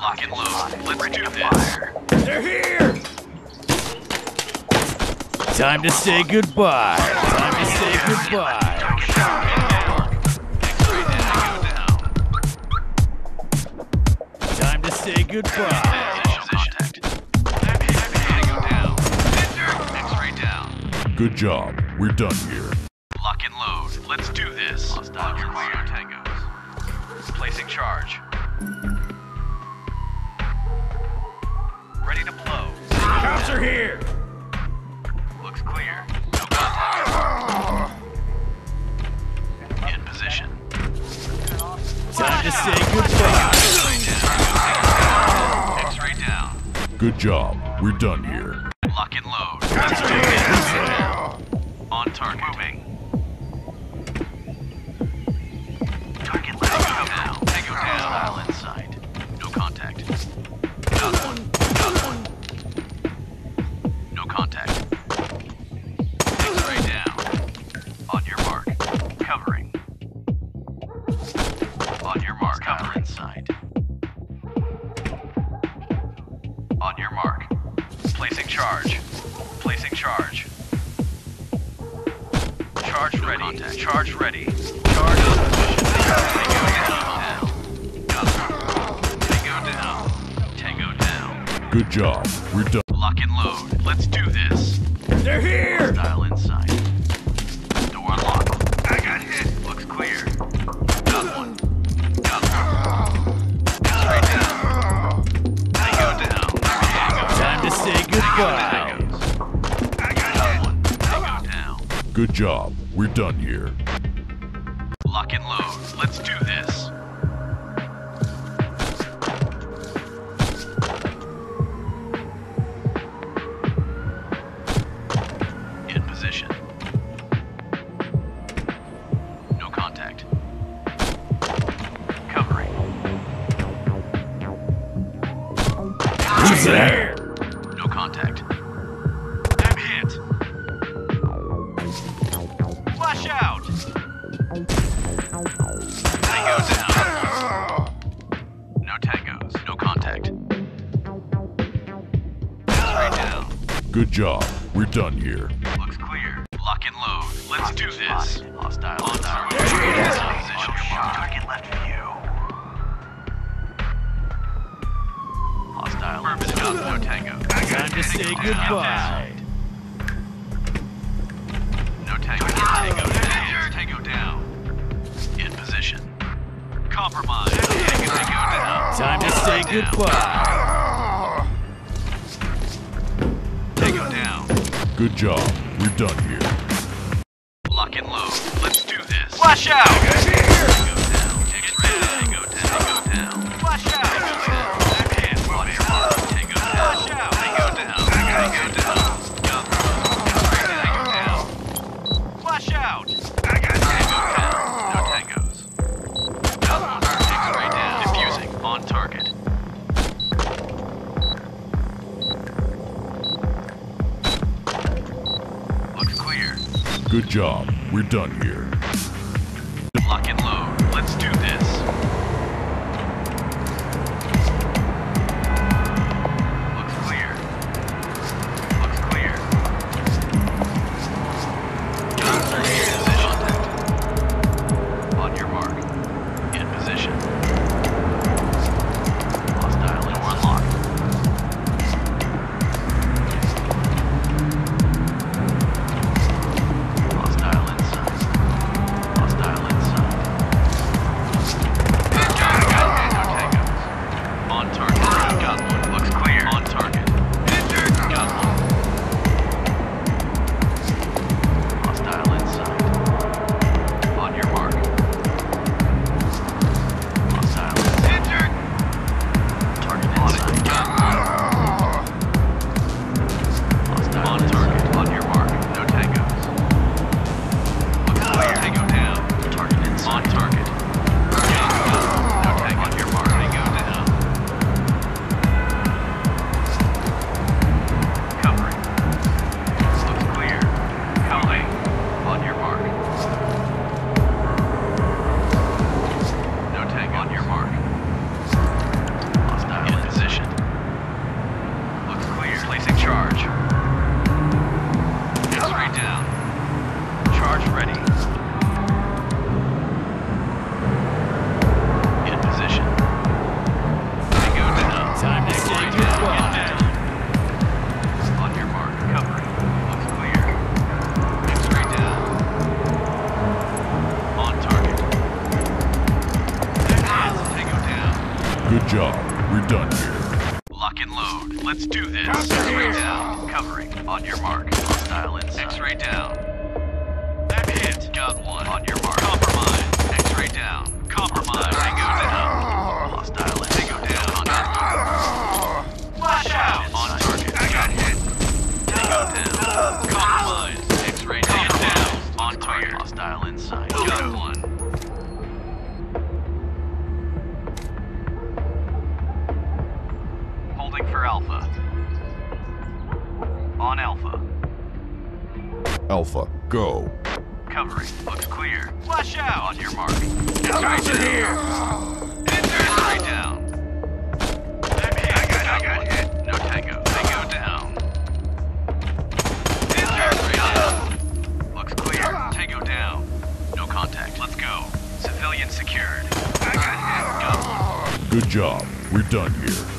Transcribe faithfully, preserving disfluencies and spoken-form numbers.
Lock and load. Let's do this. They're here! Time to say goodbye. Time to say goodbye. Time to say goodbye. Good job. We're done here. Lock and load. Let's do this. Hostile clear tangos. Placing charge. Ready to blow. Cops are here! Looks clear. No contact. In position. Time to say goodbye. X-ray down. Good job. We're done here. Lock and load. Let's do this. On target. Moving. Target left. Go down. Tango down. Dial inside. No contact. Got one. Got one. No contact. X-ray down. On your mark. Covering. On your mark. Cover inside. On your mark. Placing charge. Placing charge. Charge ready. Contact. Charge ready. Charge on position. Tango down. Tango down. Tango down. Good job. We're done. Lock and load. Let's do this. They're here! Dial inside. Door locked. I got hit. Looks clear. Got one. Got one. Straight down. Tango down. Tango down. Time to say goodbye. I got one. Tango down. Good job. We're done here. Lock and load. Let's do this. In position. No contact. Covering. Who's there? No contact. I'm hit. Flash out. Tango down. No tangos. No contact. X-ray down. Good job. We're done here. Looks clear. Lock and load. Let's do this. Hostile. Hostile. Target left view. Hostile. Affirmative. No tango. Time to say goodbye. No tango. Tango down. Tango down. In position. Compromise. Tango, tango down. Time to say goodbye. Tango down. Good job. We're done here. Lock and load. Let's do this. Flash out. Tango down. Tango down. Tango down. Flash out. Tango down. I'm hit. On your mark. Tango down. Flash out. Tango down. Tango down. Tango down. Flash out. Tango down. No tangos. Got one. X-ray down. Diffusing. On target. Looks clear. Good job. We're done here. Lock and load. Let's do this. Looks clear. Looks clear. Guns are in position. On your mark. In position. Hostile and one locked. Hostile inside. We're done here. Lock and load. Let's do this. Cops are X-ray here. down. Covering. On your mark. Hostile inside. X-ray down. I'm hit. Got one. On your mark. Compromise. X-ray down. Compromise. Tango down. Hostile in. Tango down. On target. Flash out. On target. I got hit. Tango down. Compromise. X-ray down. down. On target. Hostile inside. Got one. Holding for Alpha. On Alpha. Alpha, go. Covering. Looks clear. Flash out. On your mark. Cops are here. X-ray down. I'm hit. I got, I got hit. No Tango. Tango down. X-ray down. Looks clear. Tango down. No contact. Let's go. Civilian secured. I got hit. Go. Good job. We're done here.